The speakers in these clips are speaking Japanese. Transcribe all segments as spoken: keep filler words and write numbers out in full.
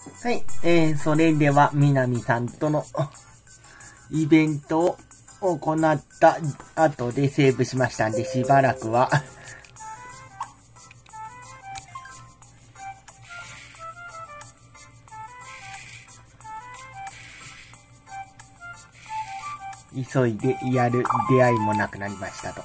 はい。えー、それでは、みなみさんとのイベントを行った後でセーブしましたんで、しばらくは、急いでやる出会いもなくなりましたと。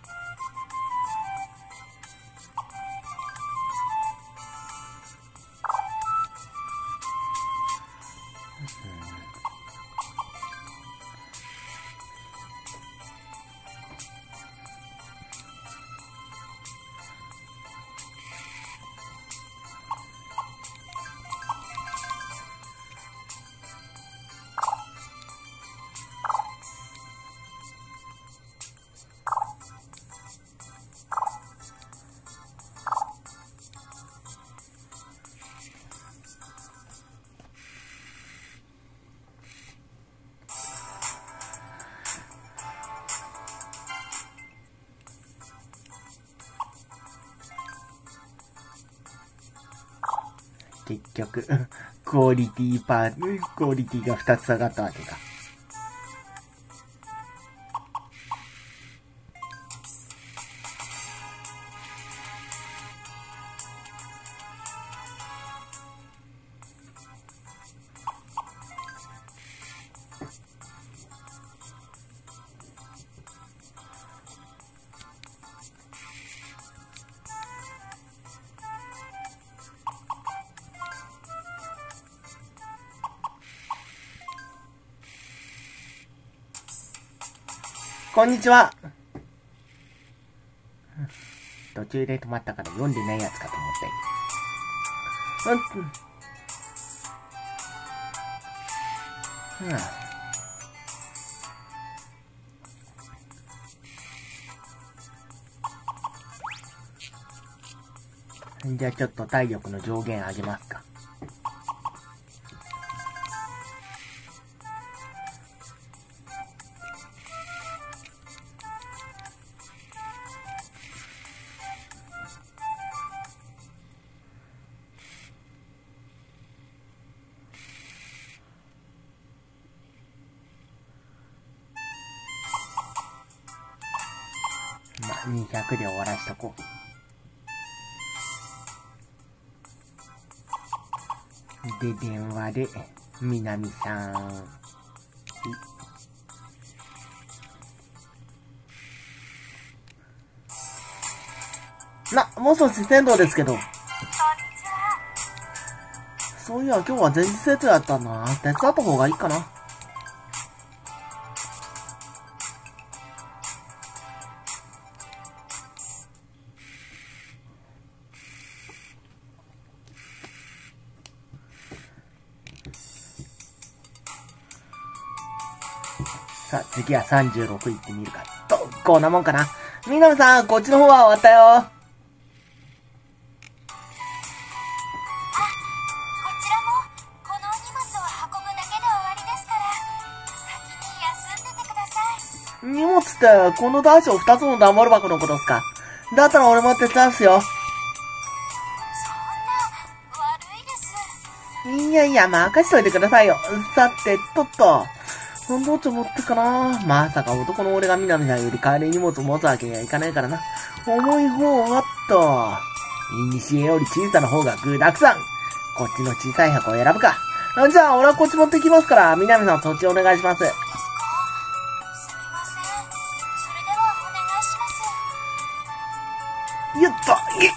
結局、クオリティパー、クオリティがふたつ下がったわけか。こんにちは。途中で止まったから読んでないやつかと思って。うん。うん。じゃあちょっと体力の上限上げますか。まあ、にひゃくで終わらしとこう。で、電話で、みなみさん。な、もう少し仙道ですけど。そういや、今日は前日節やったんだな。手伝った方がいいかな。さあ、次はさんじゅうろく行ってみるか。ど、こんなもんかな。みなみさん、こっちの方は終わったよ。荷物ってこの大小二つの段ボール箱のことですか。だったら俺も手伝うっすよ。そんな悪いです。いやいや、任しといてくださいよ。さてとっと、どっち持ってかな。まさか男の俺がみなみさんより帰り荷物持つわけにはいかないからな。重い方はっと。いにしえより小さな方が具だくさん。こっちの小さい箱を選ぶか。じゃあ俺はこっち持ってきますから、みなみさんそっちお願いします。やったい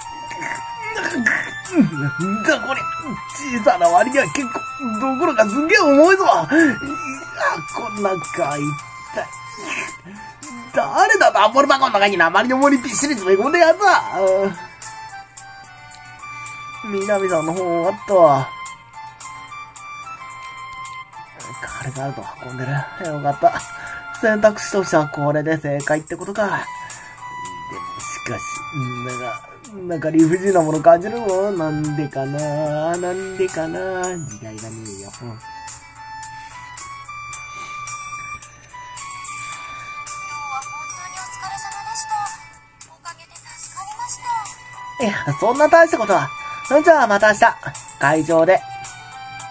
なんだこれ小さな割には結構、どころかすげえ重いぞいや、こんなんか、一体。誰だ段ボール箱の中に鉛の重りびっしり詰め込んでやつはみなみさんの方あったわ。彼があると運んでる。よかった。選択肢としてはこれで正解ってことか。でもしかし、なんか、なんか理不尽なもの感じるもん。なんでかななんでかな時代がねえよ。うんいや、そんな大したことは。じゃあまた明日、会場で。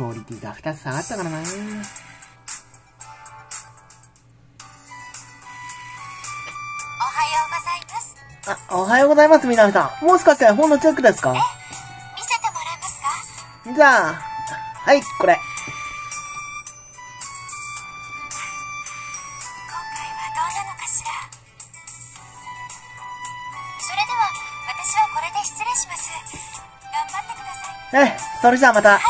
クオリティがふたつ下がったからな。 おはようございます。 あ、おはようございます、みなみさん。もしかして本のチェックですか？ え、見せてもらえますか？ じゃあ、はい、これ。 今回はどうなのかしら。それでは、私はこれで失礼します。頑張ってください。 え、それじゃあまた。 はい。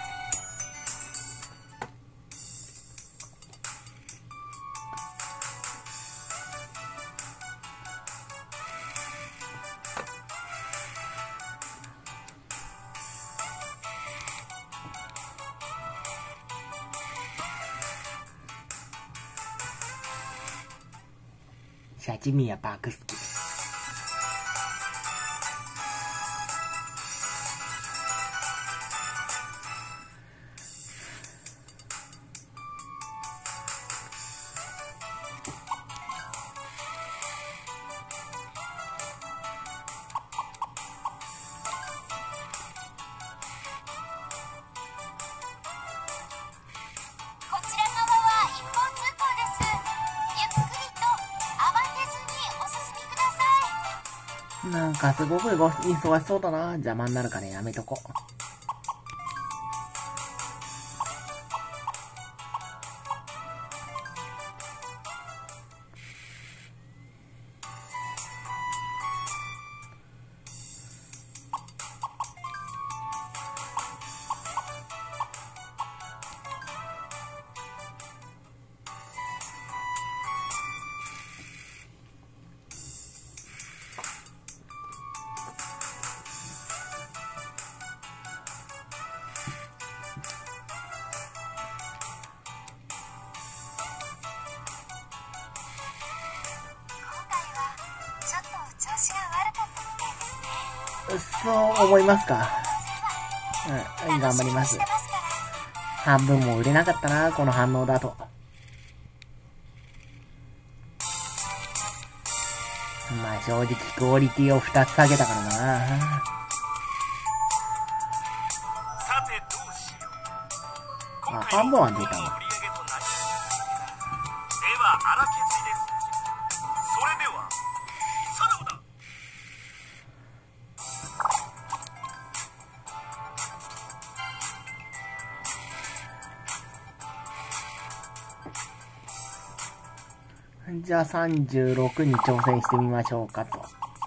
シャチミヤパークスキ。 こちら側は一方通行です。ゆっくりと慌てずにお進みください。 なんかすごく忙しそうだな。邪魔になるからやめとこ。 ちょっと調子が悪かったみたいですね。 そう思いますか。うん、頑張ります。 楽しみにしてますから。 半分も売れなかったな、この反応だと。まあ正直クオリティをふたつ下げたからな。 さてどうしよう。今あ、 回半分は出たの売り上げとなわ。 りました。では荒削りです。それではさらばだ。 じゃあさんじゅうろくに挑戦してみましょうかと。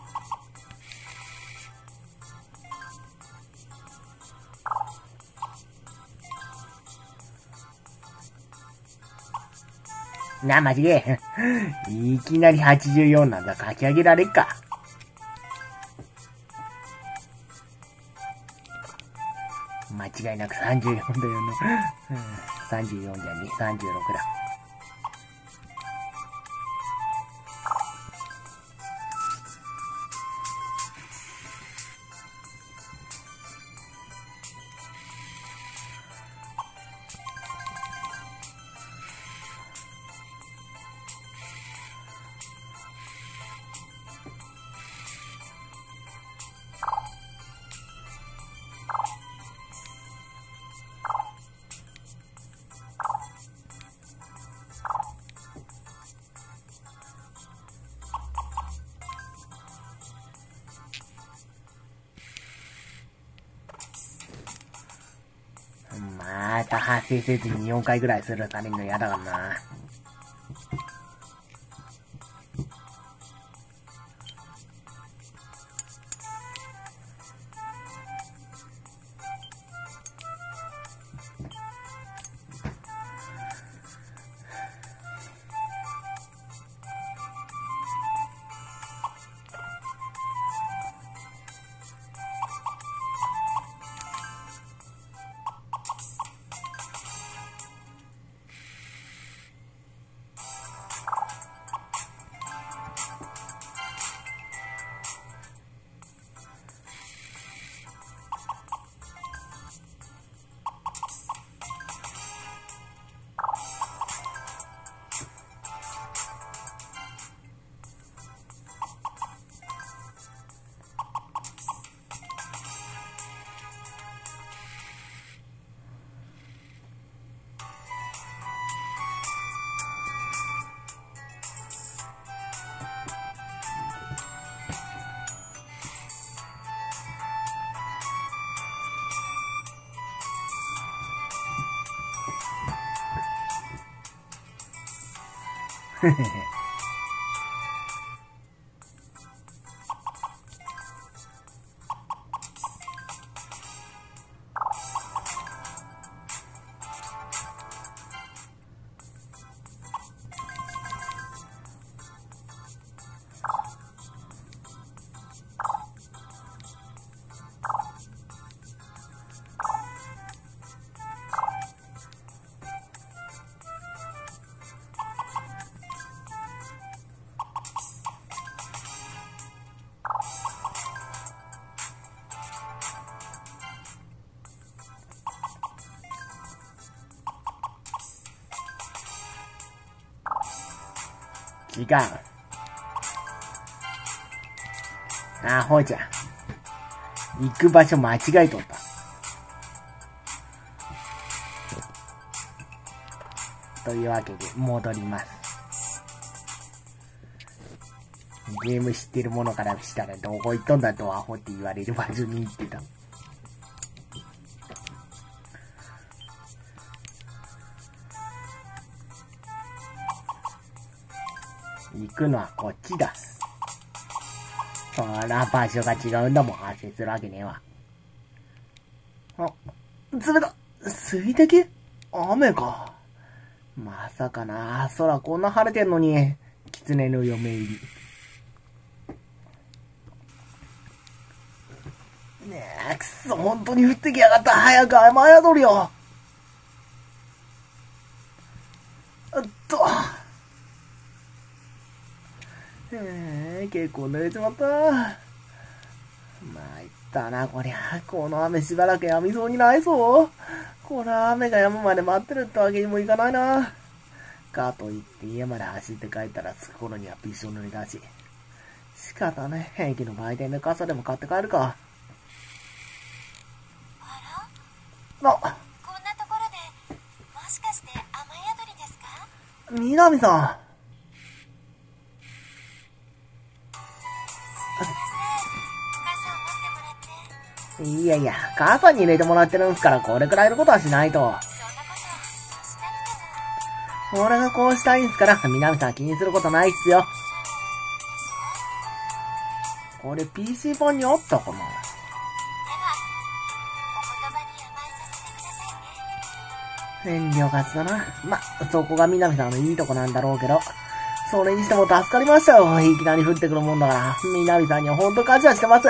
な、間違え。いきなりはちじゅうよんなんだ。書き上げられっか。間違いなくさんじゅうよんだよな。うん、さんじゅうよんじゃね、さんじゅうろくだ。また発生せずによんかいぐらいするされるの嫌だからな。 違う。アホじゃ。行く場所間違えとった。というわけで、戻ります。ゲーム知ってる者からしたら、どこ行っとんだとアホって言われる場所に行ってた。行くのはこっちだ。そら場所が違うんだもん、発生するわけねえわ。あ、冷た、水滴？雨か。まさかな、空こんな晴れてんのに、狐の嫁入り。ねえ、くそ、本当に降ってきやがった。早く雨宿るよ。うっと。えー、結構濡れちまった。まいったな、こりゃ。この雨しばらく止みそうにないぞ。これは雨が止むまで待ってるってわけにもいかないな。かといって家まで走って帰ったら着く頃にはびしょ濡れだし。仕方ね。駅の売店で傘でも買って帰るか。 あらあ、 こんなところで、もしかして雨宿りですか？ 南さん。いやいや、母さんに入れてもらってるんすから、これくらいのことはしないと。 そんなことしなくても。 俺がこうしたいんすから、南さん気にすることないっすよ。これ ピーシー 版にあったかな？ では、お言葉に甘えさせてくださいね。 遠慮がちだな。ま、そこが南さんのいいとこなんだろうけど。それにしても助かりましたよ。いきなり降ってくるもんだから。南さんにはほんと感謝してます。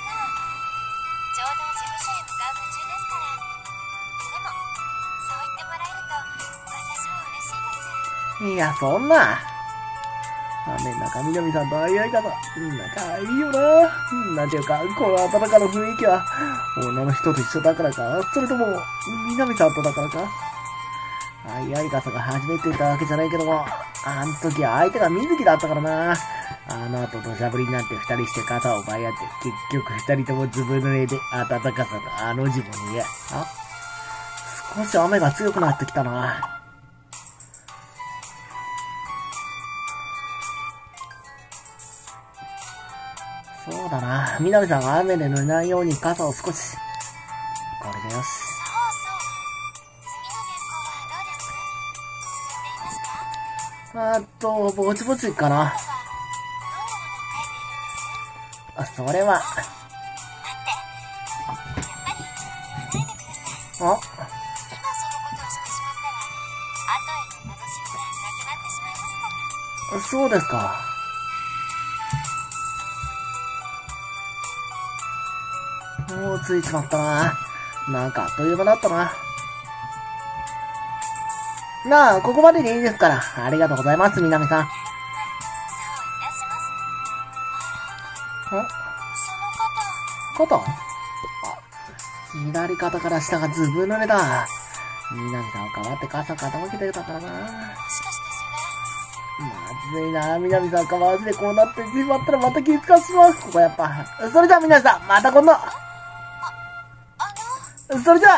いや、そんな。雨の中、南さんと相合い方。仲いいよな。なんていうか、この温かな雰囲気は、女の人と一緒だからか、それとも、南さんとだからか。相合い傘が初めていたわけじゃないけども、あの時は相手が水木だったからな。あの後土砂降りになって二人して傘を奪い合って、結局二人ともずぶ濡れで暖かさとあの字も逃げ。あ、少し雨が強くなってきたな。そうだな。南さんが雨で濡れないように傘を少し。これでよし。 そうそう。次の原稿はどうです？進んでいますか？ あーっと、ぼちぼちかな。あ、それは。 待って。やっぱり、言わないでください。 あ、 今そのことをしてしまったら、後への楽しみがなくなってしまいますから。 そうですか。もう着いちまったな。なんかあっという間だったな。なあ、ここまででいいですから。ありがとうございます、南さん。 そういたします。 ん？ その肩？あ、左肩から下がずぶ濡れだ。南さんは変わって傘傾けてたからな。 こと、もしかしてまずいな。南さんかわずでこうなってしまったらまた気づかせます。ここやっぱ。それじゃあ皆さん、また今度。 それ、あ、あの、 それじゃあ。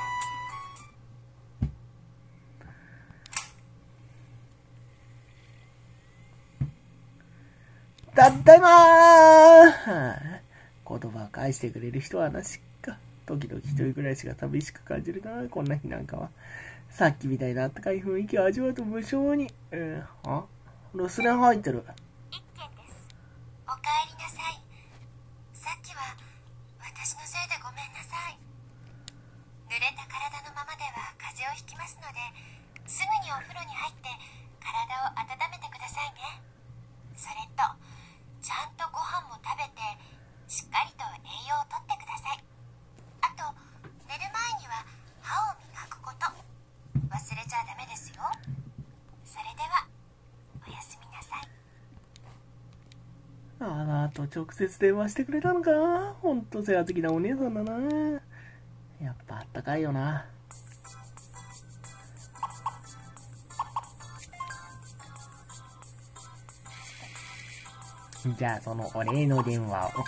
たったいまー。言葉を返してくれる人はなしか。時々一人暮らしが寂しく感じるな。こんな日なんかは。さっきみたいな暖かい雰囲気を味わうと無性に。うん、あ留守電入ってる。 一件です。おかえりなさい。さっきは私のせいでごめんなさい。濡れた体のままでは風邪をひきますので、すぐにお風呂に入って体を温めてくださいね。それとちゃんとご飯も食べてしっかりと栄養をとってください。あと寝る前には歯を磨くこと忘れちゃダメですよ。それではおやすみなさい。 あの後直接電話してくれたのか。ほんと世話好きなお姉さんだな。やっぱあったかいよな。じゃあそのお礼の電話を。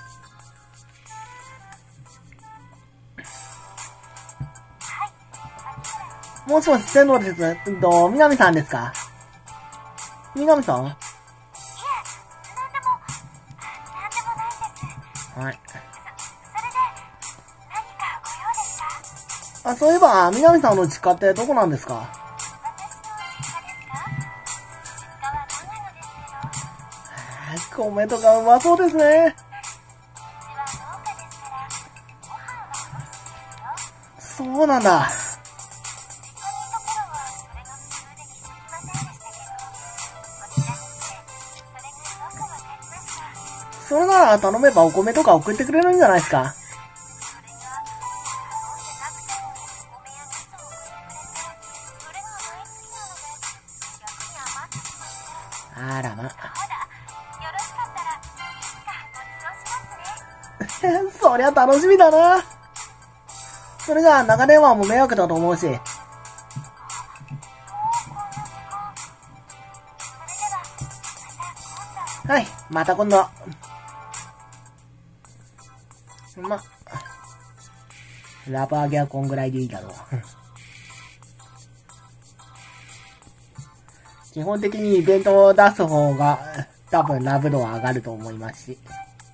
もしもし、天皇です。えっと、南さんですか？南さん？ いえ、なんでも、なんでもないです。 はい。 そ、それで、何かご用ですか？ あ、そういえば、南さんの実家ってどこなんですか？ 私の実家ですか？実家は長野ですけど。 米とかうまそうですね。 うちは農家ですから、ご飯は美味しいですよ。 そうなんだ。それなら頼めばお米とか送ってくれるんじゃないですか。あらま。そりゃ楽しみだな。それじゃあ長電話も迷惑だと思うし。はい、また今度。ま、ラブ上げはこんぐらいでいいだろう。基本的にイベントを出す方が多分ラブ度は上がると思いますし。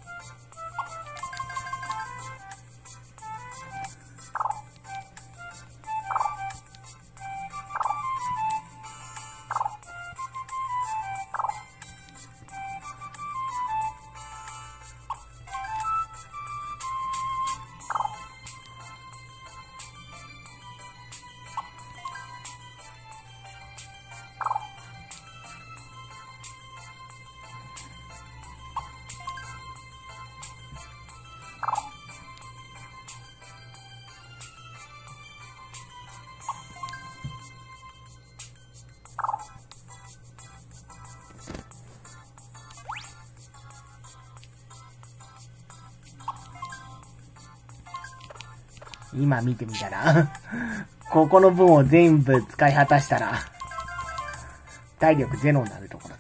今見てみたら、ここの分を全部使い果たしたら、体力ゼロになるところだった。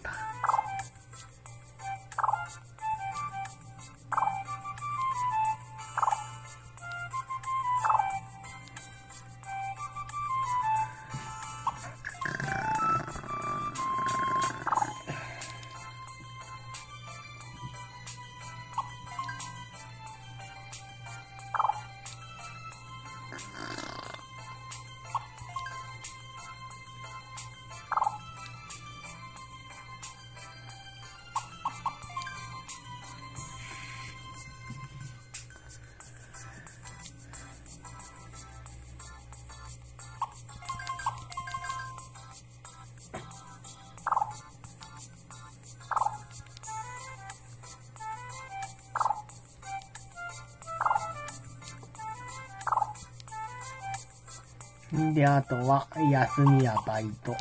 で、あとは、休みやバイト。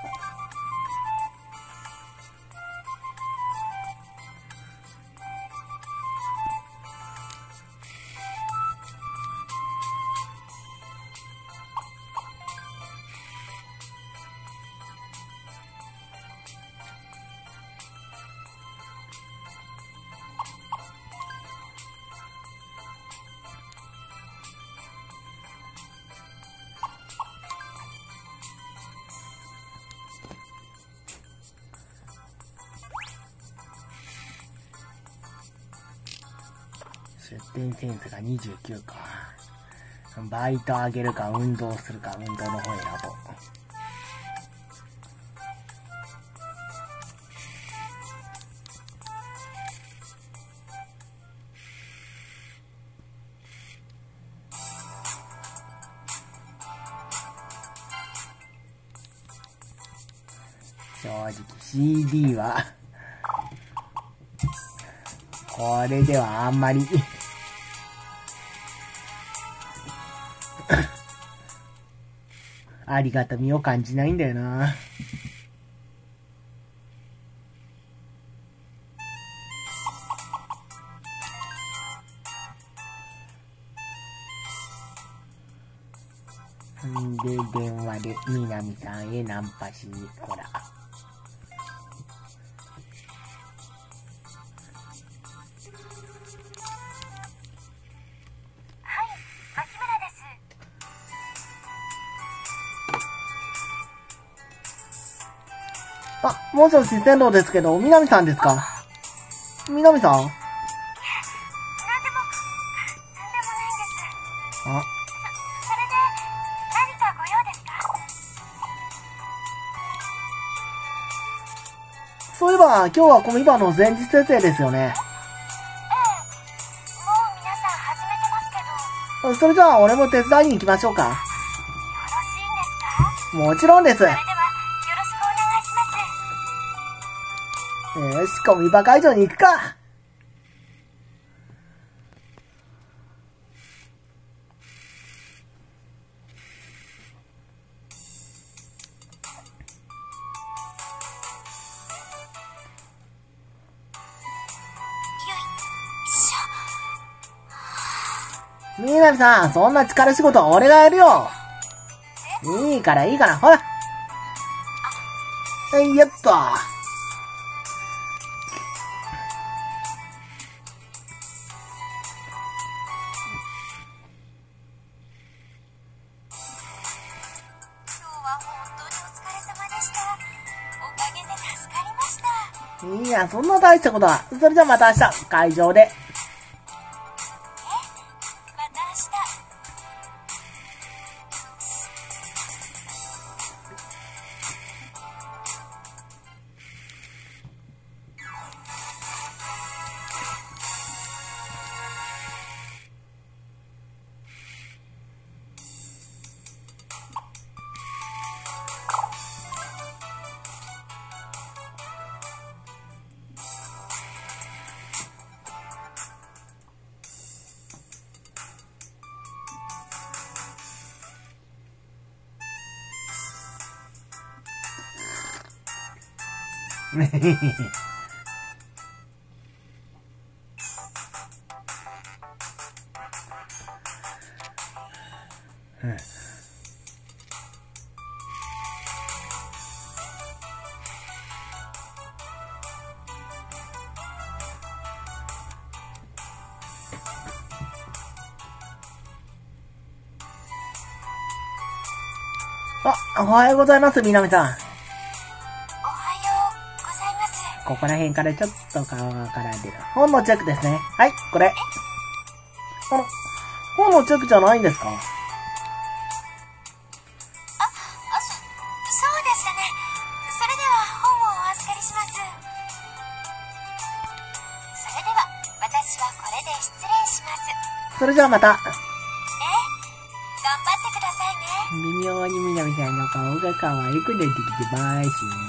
出店センスがにじゅうきゅうか。バイト上げるか運動するか、運動の方選ぼう。 正直 シーディー は、これではあんまり、ありがたみを感じないんだよな。んで、電話で、みなみさんへナンパしに、ほら。 はい、牧村です。 あ、もしもし、天童ですけど、みなみさんですか？みなみさん？ なんでも、なんでもないんです。 あ、 それで、何かご用ですか？ そういえば、今日はコミバの前日設営ですよね。 ええ、もう皆さん始めてますけど、 それじゃあ、俺も手伝いに行きましょうか。 よろしいんですか？ もちろんです。 それでは、よろしくお願いします。 よし、コミバ会場に行くか。みなみさん、そんな力仕事は俺がやるよ。いいから、いいから、ほら。はい、やっと。 今日は本当にお疲れ様でした。おかげで助かりました。 いや、そんな大したことは。それじゃあまた明日、会場で。 また明日。あ、おはようございます、みなみさん。 おはようございます。 ここら辺からちょっと顔がから出る。本のチェックですね。はい、これ。あの、本のチェックじゃないんですか？ あ、あ、そ、そうでしたね。それでは本をお預かりします。それでは、私はこれで失礼します。 それじゃあまた。 ええ、頑張ってくださいね。 微妙にみなみさんの顔が可愛く出てきてます。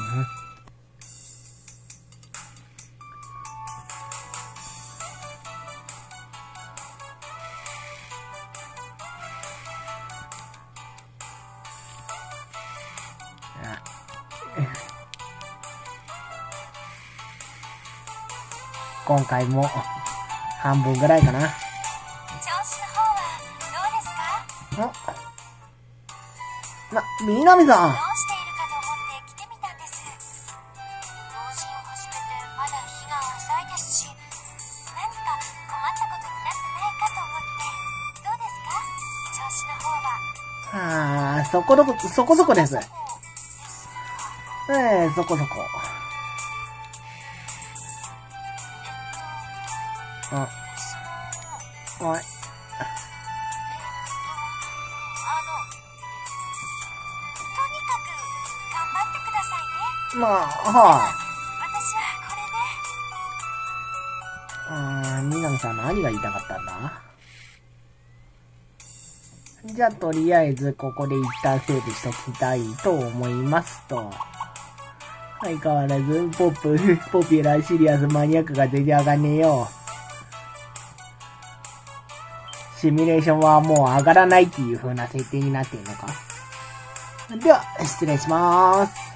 今回も半分ぐらいかな。 調子の方はどうですか？ あ、な、みなみさん。 どうしているかと思って来てみたんです。同人を始めてまだ日が浅いですし、何か困ったことになってないかと思って。どうですか？調子の方は。 ああ、そこどこ、そこそこです。 そうですか。 ええ、そこそこ。あ、 その、 はい。 えっと、あの、とにかく頑張ってくださいね。 まあ、はい。 私はこれで。 あー、みなみさん何が言いたかったんだ？じゃあ、とりあえず、ここで一旦セーブしときたいと思いますと。 相変わらず、ポップ、ポピュラー、シリアス、マニアックが全然上がんねえよ。シミュレーションはもう上がらないっていう風な設定になってんのか。では、失礼しまーす。